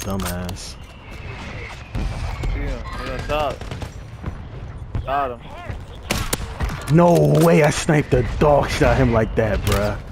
Dumbass. Yeah, he on top. Got him. No way I sniped the dog shot him like that, bruh.